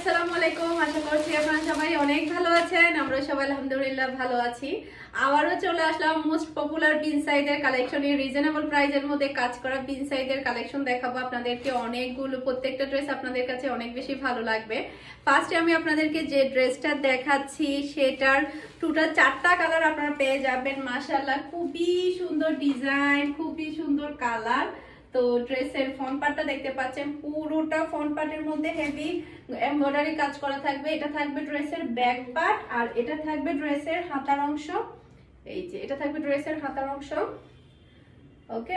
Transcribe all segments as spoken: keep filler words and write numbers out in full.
আসসালামু আলাইকুম। আশা করছি আপনারা সবাই অনেক ভালো আছেন। আমরা সবাই আলহামদুলিল্লাহ ভালো আছি। আবারও চলে আসলাম মোস্ট পপুলার পিন সাইজের কালেকশনে। রিজনেবল প্রাইসের মধ্যে কাজ করা পিন সাইজের কালেকশন দেখাবো আপনাদেরকে। অনেকগুলো, প্রত্যেকটা ড্রেস আপনাদের কাছে অনেক বেশি ভালো লাগবে। ফার্স্টে আমি আপনাদেরকে যে ড্রেসটা দেখাচ্ছি সেটার টোটাল চারটা কালার আপনারা পেয়ে যাবেন। মাশাআল্লাহ, খুবই সুন্দর ডিজাইন, খুবই সুন্দর কালার। তো ড্রেসের ফ্রন্ট পার্টটা দেখতে পাচ্ছেন, পুরোটা ফ্রন্ট পার্টের মধ্যে হেভি এমব্রয়ডারি কাজ করা থাকবে। এটা থাকবে ড্রেসের ব্যাক পার্ট, আর এটা থাকবে ড্রেসের হাতার অংশ। এই যে এটা থাকবে ড্রেসের হাতার অংশ। ওকে,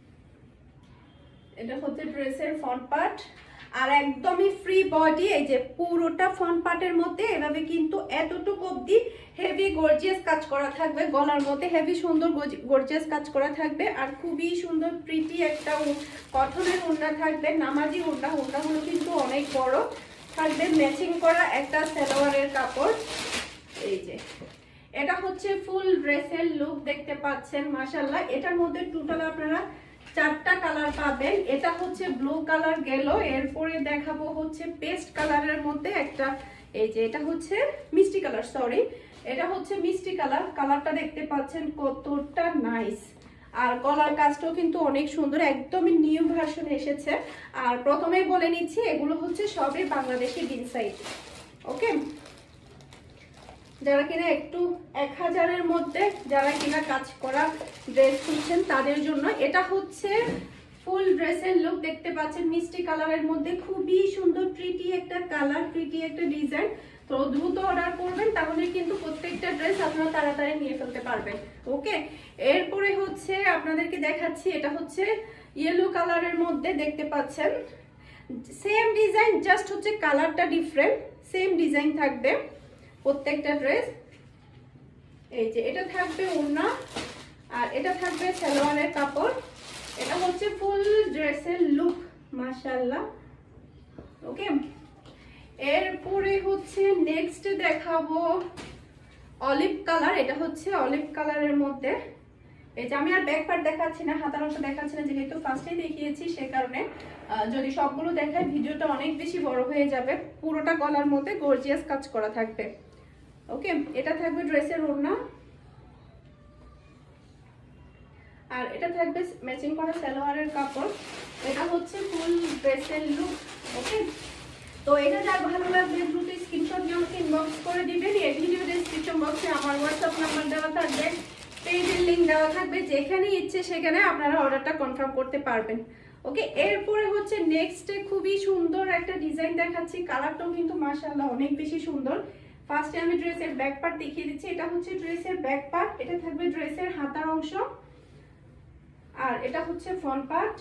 এটা হচ্ছে ড্রেসের ফ্রন্ট পার্ট, আর একদমই ফ্রি বডি। এই যে পুরোটা ফ্রন্ট পার্টের মধ্যে এভাবে কিন্তু এতটুকু অবধি হেভি গর্জিয়াস কাজ করা থাকবে। গলার মধ্যে হেভি সুন্দর গর্জিয়াস কাজ করা থাকবে, আর খুবই সুন্দর প্রিটি একটা কটনের ওড়না থাকবে, নামাজি ওড়না। ওড়নাগুলো কিন্তু অনেক বড় থাকবে। ম্যাচিং করা একটা সালোয়ারের কাপড়। এই যে এটা হচ্ছে ফুল ড্রেসের লুক দেখতে পাচ্ছেন। মাশাআল্লাহ, এটার মধ্যে টোটাল আপনারা চারটা কালার পাবেন। এটা হচ্ছে ব্লু কালার গেল, এরপরে দেখাবো হচ্ছে পেস্ট কালারের মধ্যে একটা। এই যে এটা হচ্ছে মিষ্টি কালার, সরি এটা হচ্ছে মিষ্টি কালার। কালারটা দেখতে পাচ্ছেন কতটা নাইস, আর গলার কাজটাও কিন্তু অনেক সুন্দর, একদমই নিউ ভার্সন এসেছে। আর প্রথমেই বলে নিচ্ছি, এগুলো হচ্ছে সবই বাংলাদেশি বিন সাইজ। ওকে, যারা কিনা একটু এক হাজারের মধ্যে যারা কিনা কাজ করা ড্রেস খুঁজছেন তাদের জন্য এটা হচ্ছে ফুল ড্রেসের লুক দেখতে পাচ্ছেন। মিষ্টি কালারের মধ্যে খুবই সুন্দর প্রিটি একটা কালার, প্রিটি একটা ডিজাইন। তো দ্রুত অর্ডার করবেন, তাহলে কিন্তু প্রত্যেকটা ড্রেস আপনারা তাড়াতাড়ি নিয়ে ফেলতে পারবেন। ওকে, এরপরে হচ্ছে আপনাদেরকে দেখাচ্ছি, এটা হচ্ছে ইয়েলো কালারের মধ্যে দেখতে পাচ্ছেন। সেম ডিজাইন, জাস্ট হচ্ছে কালারটা ডিফারেন্ট। সেম ডিজাইন থাকবে প্রত্যেকটা ড্রেস। এই যে এটা থাকবে ওড়না, আর এটা থাকবে সালোয়ারের কাপড়। এটা হচ্ছে ফুল ড্রেসের লুক। মাশাআল্লাহ। ওকে, এরপরে হচ্ছে নেক্সট দেখাবো অলিভ কালার। এটা হচ্ছে অলিভ কালারের মধ্যে। এই যে আমি আর ব্যাক পার্ট দেখাচ্ছি না, হাতার অংশ দেখাচ্ছি না, যেহেতু ফার্স্টেই দেখিয়েছি সে কারণে। যদি সবগুলো দেখায় ভিডিওটা অনেক বেশি বড় হয়ে যাবে। পুরোটা গলার মধ্যে গর্জিয়াস কাজ করা থাকবে। ওকে, এটা থাকবে ড্রেসের ওড়না, আর এটা থাকবে ম্যাচিং করা সালোয়ারের কাপড়। এটা হচ্ছে ফুল ড্রেসের লুক। ওকে, তো এটা যার ভালো লাগবে দ্রুত স্ক্রিনশট নিয়ে আমাকে ইনবক্স করে দিবেন। এই ভিডিও ডেসক্রিপশন বক্সে আমার হোয়াটসঅ্যাপ নাম্বার দেওয়া থাকবে, পেজের লিংক দেওয়া থাকবে, যেখানে ইচ্ছে সেখানে আপনারা অর্ডারটা কনফার্ম করতে পারবেন। ওকে, এরপরে হচ্ছে নেক্সটে খুবই সুন্দর একটা ডিজাইন দেখাচ্ছি। কালারটাও কিন্তু মাশাআল্লাহ অনেক বেশি সুন্দর। ফার্স্টে আমি ড্রেসের ব্যাক পার্ট দেখিয়ে দিচ্ছি। এটা হচ্ছে ড্রেসের ব্যাক পার্ট, এটা থাকবে ড্রেসের হাতার অংশ, আর এটা হচ্ছে ফ্রন্ট পার্ট।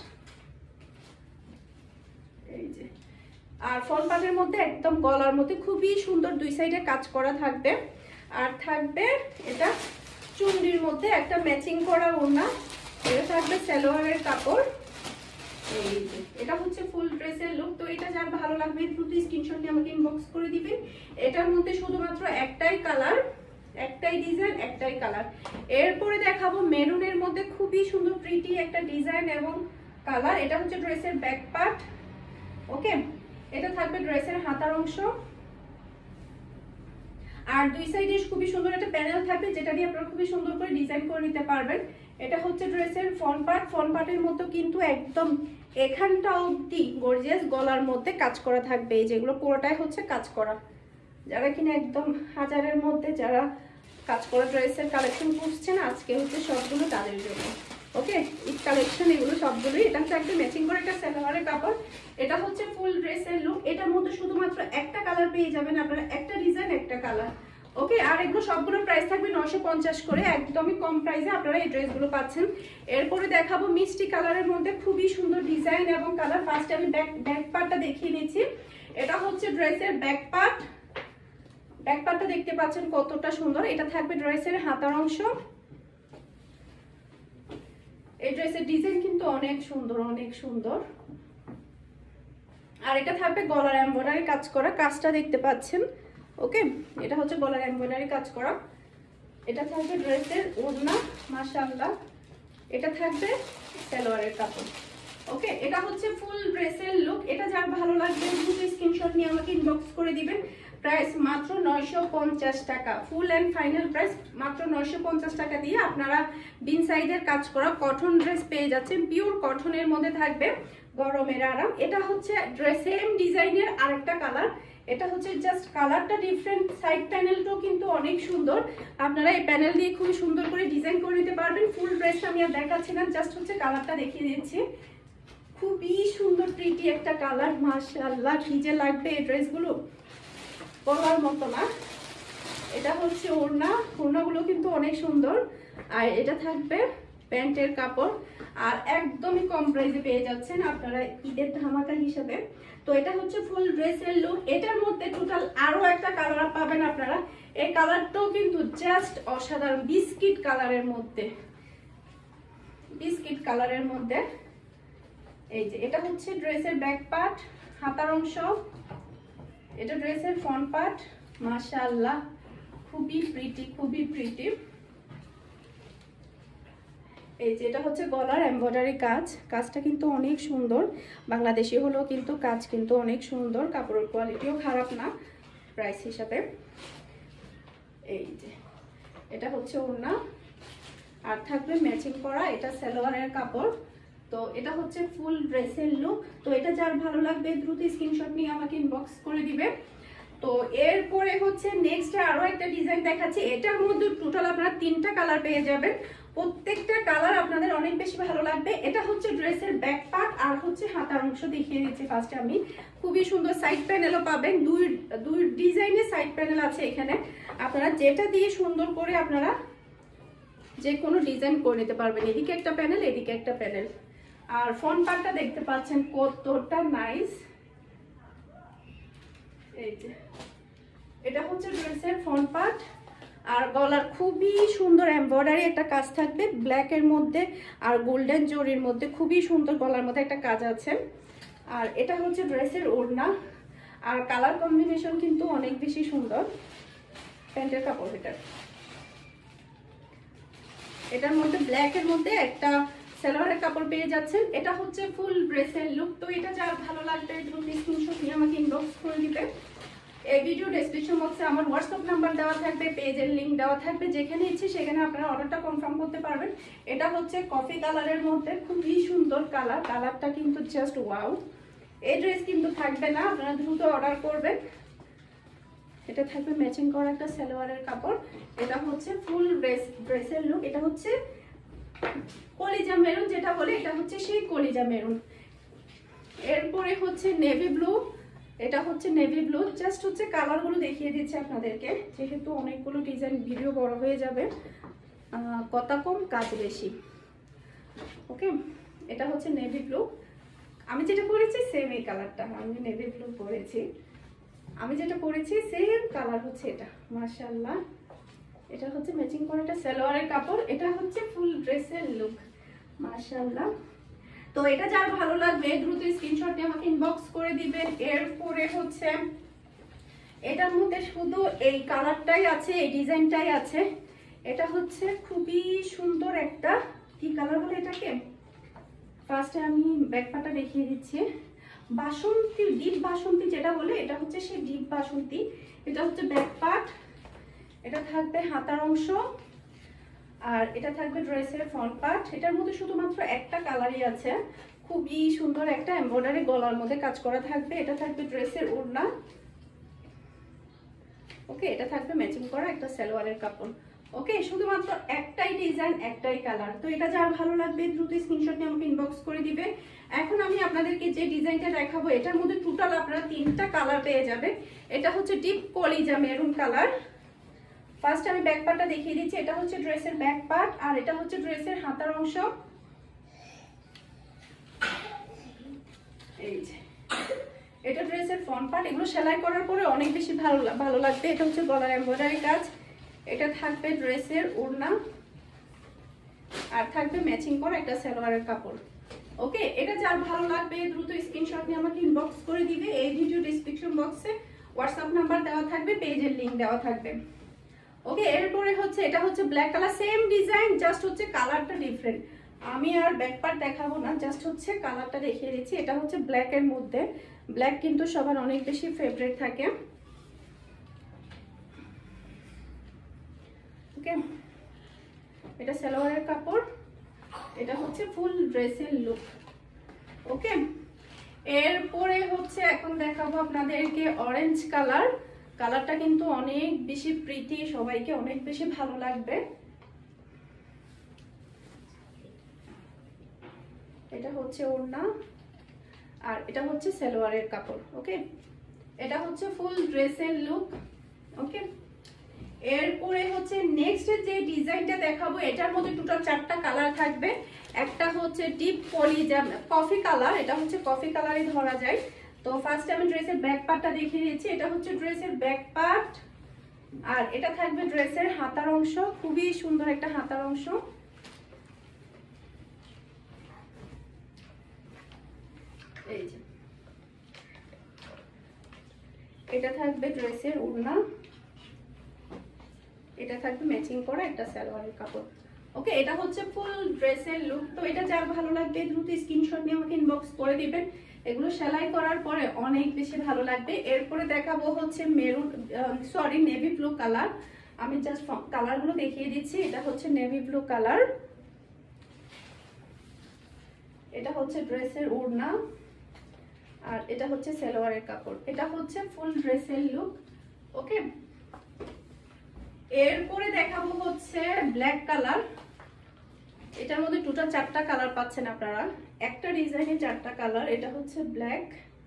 এই যে, আর ফ্রন্ট পার্টের মধ্যে একদম গলার মধ্যে খুবই সুন্দর দুই সাইডে কাজ করা থাকবে, আর থাকবে এটা চুন্ডির মধ্যে একটা ম্যাচিং করা ওড়না। এটা থাকবে সালোয়ারের কাপড়। এই যে এটা হচ্ছে ফুল ড্রেসের লুক। তো এটা যার ভালো লাগবে দ্রুত স্ক্রিনশট নিয়ে আমাকে ইনবক্স করে দিবেন। এটার মধ্যে শুধুমাত্র একটাই কালার, একটাই ডিজাইন, একটাই কালার। এরপরে দেখাবো মেরুনের মধ্যে খুবই সুন্দর প্রিটি একটা ডিজাইন এবং কালার। এটা হচ্ছে ড্রেসের ব্যাক পার্ট। ওকে, এটা থাকবে ড্রেসের হাতার অংশ, আর দুই সাইডে খুবই সুন্দর একটা প্যানেল থাকবে, যেটা দিয়ে আপনারা খুবই সুন্দর করে ডিজাইন করে নিতে পারবেন। এটা হচ্ছে ড্রেসের ফ্রন্ট পার্ট। ফ্রন্ট পার্টের মধ্যে কিন্তু একদম এখানটা অবধি গর্জিয়াস গলার মধ্যে কাজ করা থাকবে। এই যেগুলো পুরোটাই হচ্ছে কাজ করা। যারা কিনা একদম হাজারের মধ্যে যারা কাজ করা ড্রেসের কালেকশন খুঁজছেন, আজকে হচ্ছে সবগুলো তাদের জন্য। ওকে, ঈদ কালেকশন এগুলো সবগুলোই। এটা হচ্ছে একটা ম্যাচিং করে একটা সালোয়ারের কাপড়। এটা হচ্ছে ফুল ড্রেসের লুক। এটার মধ্যে শুধুমাত্র একটা কালার পেয়ে যাবেন আপনারা, একটা ডিজাইন একটা কালার। ওকে, আর এগুলো সবগুলো প্রাইস থাকবে নয়শো পঞ্চাশ করে, একদমই কম প্রাইসে আপনারা এই ড্রেসগুলো পাচ্ছেন। এরপরে দেখাবো মিষ্টি কালারের মধ্যে খুবই সুন্দর ডিজাইন এবং কালার। ফার্স্টে আমি ব্যাক ব্যাক পার্টটা দেখিয়ে নিচ্ছি। এটা হচ্ছে ড্রেসের ব্যাক পার্ট। ব্যাক পার্টটা দেখতে পাচ্ছেন কতটা সুন্দর। এটা থাকবে ড্রেসের হাতার অংশ। এই ড্রেসের ডিজাইন কিন্তু অনেক সুন্দর, অনেক সুন্দর। আর এটা থাকবে গলার এমব্রয়ডারি কাজ করা, কাজটা দেখতে পাচ্ছেন। ওকে, এটা হচ্ছে গলার এমব্রয়ডারি কাজ করা। এটা থাকবে ড্রেসের ওড়না। মাশাআল্লাহ, এটা থাকবে সালোয়ারের কাপড়। ওকে, এটা হচ্ছে ফুল ড্রেসের লুক। এটা যার ভালো লাগবে দ্রুত স্ক্রিন স্ক্রিনশট নিয়ে আমাকে ইনবক্স করে দিবেন। প্রাইস মাত্র নয়শো পঞ্চাশ টাকা, ফুল অ্যান্ড ফাইনাল প্রাইস মাত্র নয়শো পঞ্চাশ টাকা দিয়ে আপনারা বিন সাইডের কাজ করা কটন ড্রেস পেয়ে যাচ্ছেন। পিওর কটনের মধ্যে থাকবে, গরমের আরাম। এটা হচ্ছে ড্রেস সেম ডিজাইনের আরেকটা কালার, এটা হচ্ছে জাস্ট কালারটা ডিফারেন্ট, সাইড প্যানেলটাও কিন্তু অনেক সুন্দর। আপনারা এই প্যানেল দিয়ে খুবই সুন্দর করে ডিজাইন করে নিতে পারবেন। ফুল ড্রেস আমি আর দেখাচ্ছি না, জাস্ট হচ্ছে কালারটা দেখিয়ে দিচ্ছি। খুবই সুন্দর প্রিটি একটা কালার, মাশাআল্লাহ কি যে লাগবে এই ড্রেসগুলো বলার মতো না। এটা হচ্ছে ওড়না, ওড়নাগুলো কিন্তু অনেক সুন্দর। আর এটা থাকবে প্যান্টের কাপড়, আর একদমই কম প্রাইসে পেয়ে যাচ্ছেন আপনারা ঈদের ধামাকা হিসেবে। তো এটা হচ্ছে ফুল ড্রেসের লুক। এটার মধ্যে টোটাল আরো একটা কালার পাবেন আপনারা, এই কালারটাও কিন্তু জাস্ট অসাধারণ, বিস্কিট কালারের মধ্যে, বিস্কিট কালারের মধ্যে। এই যে এটা হচ্ছে ড্রেসের ব্যাক পার্ট, হাতার অংশ, এটা ড্রেসের ফ্রন্ট পার্ট। মাশাআল্লাহ খুবই প্রিটি, খুবই প্রিটি। এই যে এটা হচ্ছে গলার এমব্রয়ডারি কাজ, কাজটা কিন্তু অনেক সুন্দর, বাংলাদেশি হলেও কিন্তু কাজ কিন্তু অনেক সুন্দর, কাপড়ের কোয়ালিটিও খারাপ না প্রাইস হিসাবে। এই যে এটা হচ্ছে ওড়না, আর থাকবে ম্যাচিং করা এটা সালোয়ারের কাপড়। তো এটা হচ্ছে ফুল ড্রেসের লুক। তো এটা যার ভালো লাগবে দ্রুত স্ক্রিনশট নিয়ে আমাকে ইনবক্স করে দিবে। তো এরপরে হচ্ছে নেক্সট আরো একটা ডিজাইন দেখাচ্ছি, এটার মধ্যে টোটাল আপনারা তিনটা কালার পেয়ে যাবেন, প্রত্যেকটা কালার আপনাদের অনেক বেশি ভালো লাগবে। এটা হচ্ছে ড্রেসের ব্যাক পার্ট আর হচ্ছে হাতার অংশ দেখিয়ে দিচ্ছি ফার্স্টে আমি। খুবই সুন্দর সাইড প্যানেলও পাবেন, দুই দুই ডিজাইনের সাইড প্যানেল আছে এখানে, আপনারা যেটা দিয়ে সুন্দর করে আপনারা যে কোনো ডিজাইন করে নিতে পারবেন। এদিকে একটা প্যানেল, এদিকে একটা প্যানেল। আর ফ্রন্ট পার্টটা দেখতে পাচ্ছেন কতটা নাইস। এই যে এটা হচ্ছে ড্রেসের ফ্রন্ট পার্ট, আর গলার খুবই সুন্দর এমব্রয়ডারি একটা কাজ থাকবে ব্ল্যাক এর মধ্যে আর গোল্ডেন জরির মধ্যে, খুবই সুন্দর গলার মধ্যে একটা কাজ আছে। আর এটা হচ্ছে ড্রেসের ওড়না, আর কালার কম্বিনেশন কিন্তু অনেক বেশি সুন্দর। প্যান্টের কাপড় এটা, এটার মধ্যে ব্ল্যাক এর মধ্যে একটা সালোয়ারের কাপড় পেয়ে যাচ্ছেন। এটা হচ্ছে ফুল ড্রেসের লুক। তো এটা যার ভালো লাগবে দ্রুত স্ক্রিনশট নিয়ে আমাকে ইনবক্স করে দিবে। এই ভিডিও ডেসক্রিপশন বক্সে আমার হোয়াটসঅ্যাপ নাম্বার দেওয়া থাকবে, পেজের লিংক দেওয়া থাকবে, যেখানে ইচ্ছে সেখানে আপনারা অর্ডারটা কনফার্ম করতে পারবেন। এটা হচ্ছে কফি কালারের মধ্যে, খুবই সুন্দর কালার, কালারটা কিন্তু জাস্ট ওয়াও। এই ড্রেস কিন্তু থাকবে না, আপনারা দ্রুত অর্ডার করবেন। এটা থাকবে ম্যাচিং করা একটা সালোয়ারের কাপড়। এটা হচ্ছে ফুল ড্রেস ড্রেসের লুক। এটা হচ্ছে কলিজা মেরুন যেটা বলে, এটা হচ্ছে সেই কলিজা মেরুন। এরপরে হচ্ছে নেভি ব্লু, এটা হচ্ছে নেভি ব্লু। জাস্ট হচ্ছে কালারগুলো দেখিয়ে দিচ্ছি আপনাদেরকে, যেহেতু অনেকগুলো ডিজাইন ভিডিও বড় হয়ে যাবে, কথা কম কাজ বেশি। ওকে, এটা হচ্ছে নেভি ব্লু। আমি যেটা পরেছি সেম এই কালারটা, আমি নেভি ব্লু পরেছি, আমি যেটা পরেছি সেম কালার হচ্ছে এটা। মাশাআল্লাহ, এটা হচ্ছে ম্যাচিং করে একটা সালোয়ারের কাপড়। এটা হচ্ছে ফুল ড্রেসের লুক। মাশাআল্লাহ, তো এটা যার ভালো লাগবে দ্রুত স্ক্রিনশট নিয়ে আমাকে ইনবক্স করে দিবেন। এরপরে হচ্ছে এটার মধ্যে শুধু এই কালারটাই আছে, এই ডিজাইনটাই আছে। এটা হচ্ছে খুবই সুন্দর একটা, কি কালার বলে এটাকে, ফার্স্টে আমি ব্যাকপাটা দেখিয়ে দিচ্ছি। বাসন্তী, ডিপ বাসন্তী যেটা বলে, এটা হচ্ছে সেই ডিপ বাসন্তী। এটা হচ্ছে ব্যাক পার্ট, এটা থাকবে হাতার অংশ, আর এটা থাকবে ড্রেসের ফ্রন্ট পার্ট। এটার মধ্যে শুধুমাত্র একটা কালারই আছে, খুবই সুন্দর একটা এমব্রয়ডারি গলার মধ্যে কাজ করা থাকবে। এটা থাকবে ড্রেসের ওড়না। ওকে, এটা থাকবে ম্যাচিং করা একটা সালোয়ারের কাপড়। ওকে, শুধুমাত্র একটাই ডিজাইন, একটাই কালার। তো এটা যার ভালো লাগবে দ্রুত স্ক্রিনশট নিয়ে আমাকে ইনবক্স করে দিবে। এখন আমি আপনাদেরকে যে ডিজাইনটা দেখাবো, এটার মধ্যে টোটাল আপনারা তিনটা কালার পেয়ে যাবে। এটা হচ্ছে ডিপ কলিজা মেরুন কালার। ফার্স্ট আমি ব্যাক পার্টটা দেখিয়ে দিচ্ছি। এটা হচ্ছে ড্রেসের ব্যাক পার্ট, আর এটা হচ্ছে ড্রেসের হাতার অংশ। এই যে এটা ড্রেসের ফ্রন্ট পার্ট। এগুলো সেলাই করার পরে অনেক বেশি ভালো ভালো লাগবে। এটা হচ্ছে গলার এমব্রয়ডারি কাজ। এটা থাকবে ড্রেসের ওড়না, আর থাকবে ম্যাচিং করা একটা সালোয়ারের কাপড়। ওকে, এটা যার ভালো লাগবে দ্রুত স্ক্রিনশট নিয়ে আমাকে ইনবক্স করে দিবে। এই ভিডিও ডেসক্রিপশন বক্সে হোয়াটসঅ্যাপ নাম্বার দেওয়া থাকবে, পেজের লিংক দেওয়া থাকবে। ওকে, এরপরে হচ্ছে এটা হচ্ছে black colour, same design, just হচ্ছে কালারটা ডিফারেন্ট। আমি আর ব্যাক পার্ট দেখাবো না, জাস্ট হচ্ছে কালারটা দেখিয়ে দিচ্ছি। এটা হচ্ছে ব্ল্যাক এর মধ্যে, ব্ল্যাক কিন্তু সবার অনেক বেশি ফেভারিট থাকে। ওকে, এটা সালোয়ারের কাপড়, এটা হচ্ছে ফুল ড্রেসের লুক। ওকে, এরপরে হচ্ছে এখন দেখাবো আপনাদেরকে অরেঞ্জ কালার। কালারটা কিন্তু অনেক বেশি প্রিটি, সবাইকে অনেক বেশি ভালো লাগবে। এটা হচ্ছে ওড়না আর এটা হচ্ছে সালোয়ারের কাপড়। ওকে, এটা হচ্ছে ফুল ড্রেসের লুক। ওকে, এরপরে হচ্ছে নেক্সট যে ডিজাইনটা দেখাবো, এটার মধ্যে টোটাল চারটা কালার থাকবে। একটা হচ্ছে ডিপ পলি কফি কালার, এটা হচ্ছে কফি কালারই ধরা যায়। তো ফার্স্ট আমি ড্রেসের ব্যাক পার্টটা দেখিয়ে দিচ্ছি। এটা হচ্ছে ড্রেসের ব্যাক পার্ট আর এটা থাকবে ড্রেসের হাতার অংশ, খুবই সুন্দর একটা হাতার অংশ। এই যে এটা থাকবে ড্রেসের ওড়না, এটা থাকবে ম্যাচিং করা একটা সালোয়ারের কাপড়। ওকে, এটা হচ্ছে ফুল ড্রেসের লুক। তো এটা যার ভালো লাগবে দ্রুত স্ক্রিনশট নিয়ে আমাকে ইনবক্স করে দিবেন। এগুলো সেলাই করার পরে অনেক বেশি ভালো লাগবে। এরপরে দেখাবো হচ্ছে maroon sorry navy blue colour. আমি জাস্ট কালারগুলো দেখিয়ে দিচ্ছি। এটা হচ্ছে নেভি ব্লু কালার, এটা হচ্ছে ড্রেসের ওড়না আর এটা হচ্ছে সালোয়ারের কাপড়। এটা হচ্ছে ফুল ড্রেসের লুক। ওকে, এরপরে দেখাবো হচ্ছে ব্ল্যাক কালার। এটার মধ্যে টোটাল চারটা কালার পাচ্ছেন আপনারা, একটা ডিজাইনে চারটা কালার। এটা হচ্ছে ব্ল্যাক,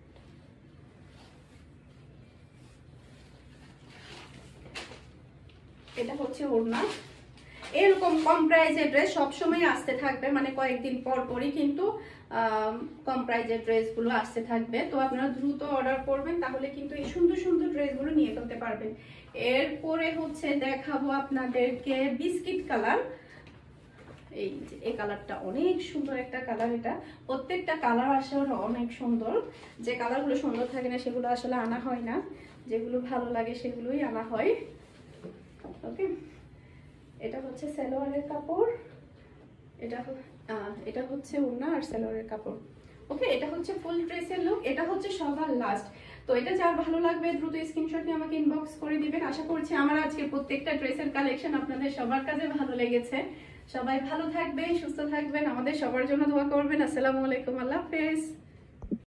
এটা হচ্ছে ওড়না। এরকম কম প্রাইজের ড্রেস সবসময় আসতে থাকবে, মানে কয়েকদিন পর পরই কিন্তু কম প্রাইজের ড্রেসগুলো আসতে থাকবে। তো আপনারা দ্রুত অর্ডার করবেন, তাহলে কিন্তু এই সুন্দর সুন্দর ড্রেসগুলো নিয়ে ফেলতে পারবেন। এরপরে হচ্ছে দেখাবো আপনাদেরকে বিস্কিট কালার। এই যে এই কালারটা অনেক সুন্দর একটা কালার। এটা প্রত্যেকটা কালার আসলে অনেক সুন্দর। যে কালারগুলো সুন্দর থাকে না সেগুলো আসলে আনা হয় না, যেগুলো ভালো লাগে সেগুলোই আনা হয়। ওকে, এটা হচ্ছে সালোয়ারের কাপড়, এটা এটা হচ্ছে ওড়না আর সালোয়ারের কাপড়। ওকে, এটা হচ্ছে ফুল ড্রেসের লুক। এটা হচ্ছে সবার লাস্ট। তো এটা যার ভালো লাগবে দ্রুত স্ক্রিনশট নিয়ে আমাকে ইনবক্স করে দিবেন। আশা করছি আমার আজকে প্রত্যেকটা ড্রেসের কালেকশন আপনাদের সবার কাছে ভালো লেগেছে। সবাই ভালো থাকবেন, সুস্থ থাকবেন, আমাদের সবার জন্য দোয়া করবেন। আসসালামু আলাইকুম, আল্লাহ হাফেজ।